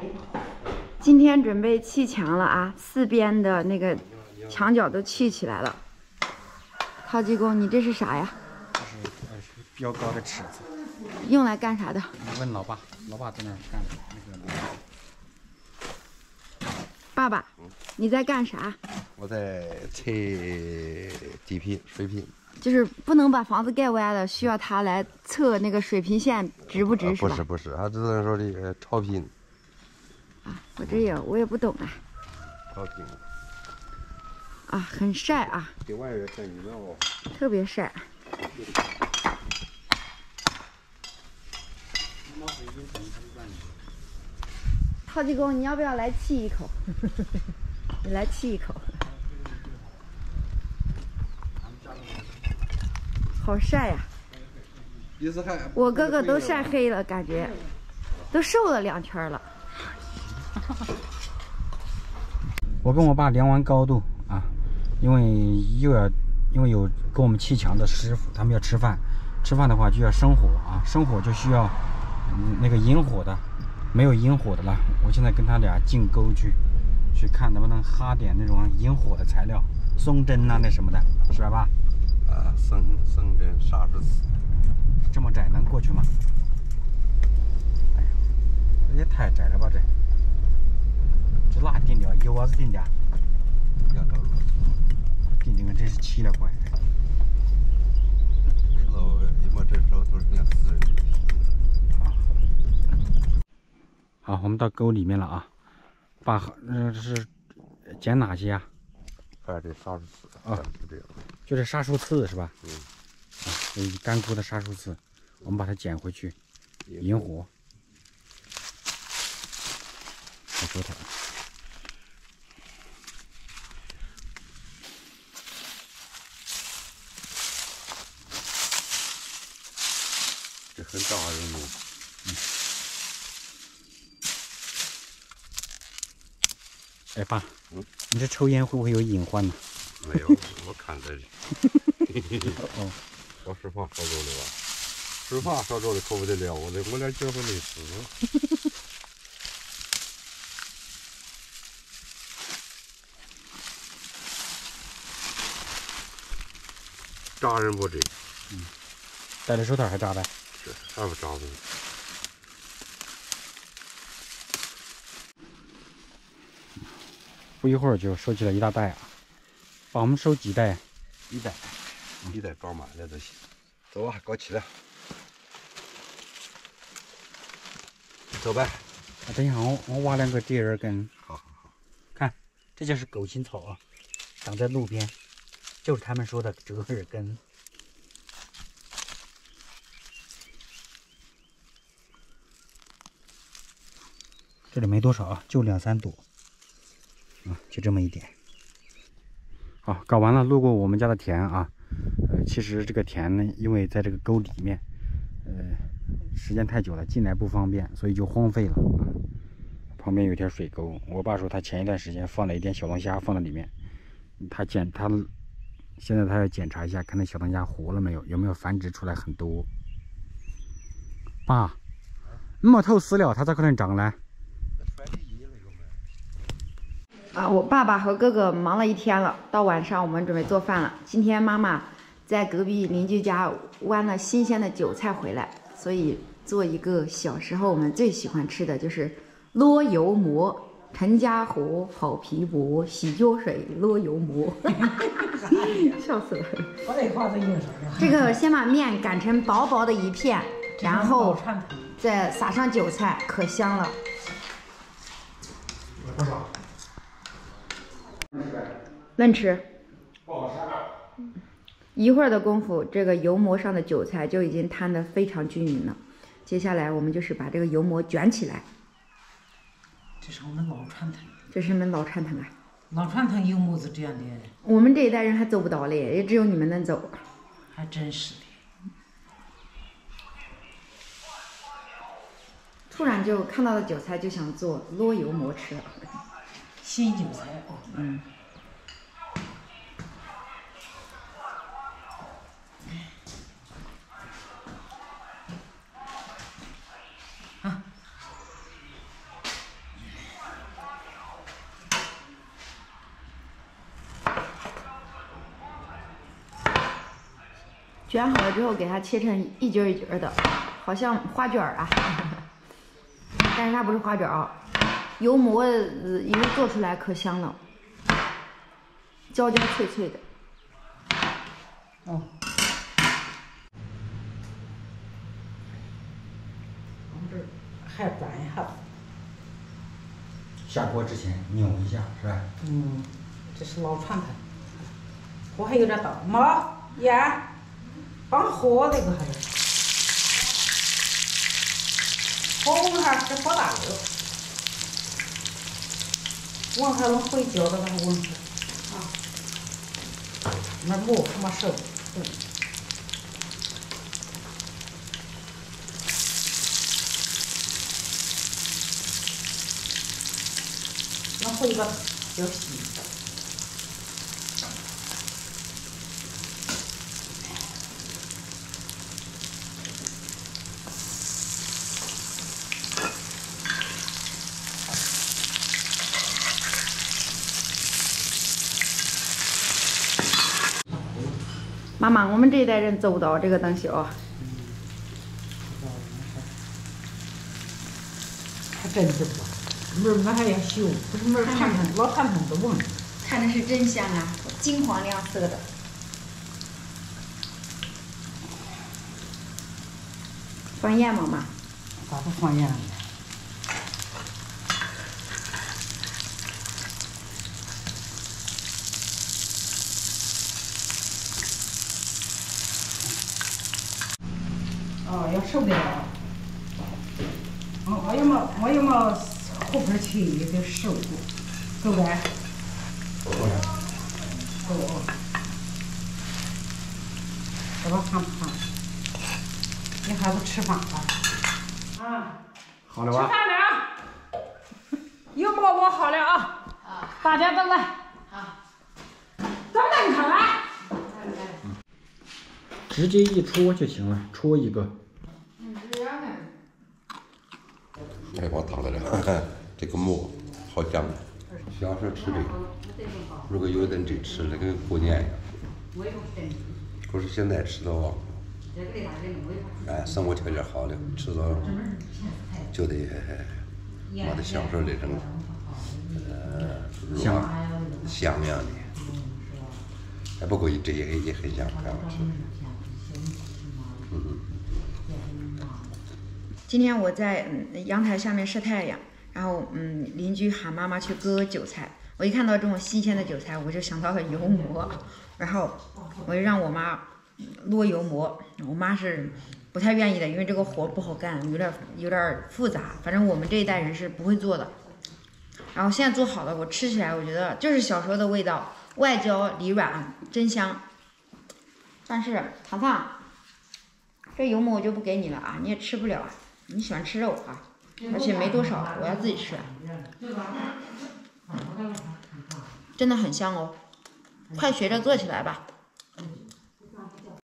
今天准备砌墙了啊，四边的那个墙角都砌起来了。陶技工，你这是啥呀？ 这是标高的尺子。 用来干啥的？ 你问老爸，老爸在那儿干那个。 爸爸，你在干啥？ 我在砌底坯、水坯。 就是不能把房子盖歪了，需要他来测那个水平线直不直，是吧？ 不是，他只能说的超频。 啊，我也不懂啊。 超频。 啊，很晒啊。 这玩意儿真的哦。 特别晒。陶技工，你要不要来沏一口？你来沏一口。好晒呀！我哥哥都晒黑了，感觉都瘦了2圈了。 我跟我爸量完高度啊，因为有给我们砌墙的师傅，他们要吃饭，吃饭的话就要生火啊，生火就需要那个引火的，没有引火的了。我现在跟他俩进沟去看能不能哈点那种引火的材料，松针啊那什么的，是吧爸？ 啊，松针、砂石子。 这么窄能过去吗？哎呀，这也太窄了吧这哪定的？有啥子定的？ 要找路。 定个真是奇了怪。 这时候都是那私人地皮。 好，我们到沟里面了啊。爸，这是捡哪些啊？ 这砂石子啊， 就这样。 就这沙树刺是吧？ 嗯。 啊，干枯的沙树刺，我们把它捡回去，引火。我手头。 这很扎人哦。 哎爸，你这抽烟会不会有隐患呢？ 没有，我看着。 哦， 说实话说着的吧，实话说着的可不得了，我连结婚没死。扎人不这？ 戴着手套还扎呗？ 是，还不扎呢。 不一会儿就收集了一大袋啊！帮我们收几袋？ 一袋装满了就行。走吧，搞起来。走呗。 等一下，我挖2个第2根。 好。 看，这就是狗青草啊，长在路边，就是他们说的折耳根。这里没多少啊，就2、3朵。就这么一点。好，搞完了，路过我们家的田啊。其实这个田呢，因为在这个沟里面，时间太久了，进来不方便，所以就荒废了。旁边有一条水沟，我爸说他前一段时间放了一点小龙虾放在里面，现在他要检查一下，看那小龙虾活了没有，有没有繁殖出来很多。爸，没透饲料，它咋可能长呢？ 啊，我爸爸和哥哥忙了一天了，到晚上我们准备做饭了。今天妈妈在隔壁邻居家剜了新鲜的韭菜回来，所以做一个小时候我们最喜欢吃的就是啰油馍。陈家湖好皮薄，洗脚水啰油馍，笑死了。这个先把面擀成薄薄的一片，然后再撒上韭菜，可香了。嫩吃。不好吃。一会儿的功夫，这个油馍上的韭菜就已经摊得非常均匀了。接下来我们就是把这个油馍卷起来。 这是我们老传统。 这是我们老传统啊。 老传统油馍是这样的。 我们这一代人还走不到嘞，也只有你们能走。 还真是的。 突然就看到了韭菜，就想做啰油馍吃了。 新韭菜。 嗯。 卷好了之后，给它切成一节一节的，好像花卷啊，但是它不是花卷啊。油馍一个做出来可香了，焦焦脆脆的。 哦，我们这儿还转一下子。 下锅之前扭一下，是吧？ 嗯，这是老传统。火还有点大，妈盐，帮火这个还是。火焖还是火大油，焖还能回焦的，还焖还啊，那馍没熟，那回个就细。 妈妈，我们这一代人做不到这个东西哦。 还真是不，门还要修，不是门传统老传统的闻。 看着是真香啊，金黄亮色的。放盐吗，妈？ 咋不放盐呢？哦，要熟点了。我要么后边去也得熟过，够呗？够。这把看不看？你孩子吃饭吧。啊。 好了吧？ 吃饭了。油馍我好了啊！大家都来。好。咱们看来。 直接一戳就行了，戳一个。 太光烫的了，这个馍好香。小时候吃这个，如果有人真吃了，跟过年一样。可是现在吃的话，哎，生活条件好了，吃到就得享受这种香样的，哎，不过这也很香，很好吃。 今天我在阳台下面晒太阳，然后邻居喊妈妈去割韭菜，我一看到这种新鲜的韭菜，我就想到了油馍，然后我就让我妈烙油馍，我妈是不太愿意的，因为这个活不好干，有点复杂，反正我们这一代人是不会做的。然后现在做好了，我吃起来我觉得就是小时候的味道，外焦里软，真香。但是糖糖，这油馍我就不给你了啊，你也吃不了啊。你喜欢吃肉啊，而且没多少，我要自己吃。真的很香哦，快学着做起来吧。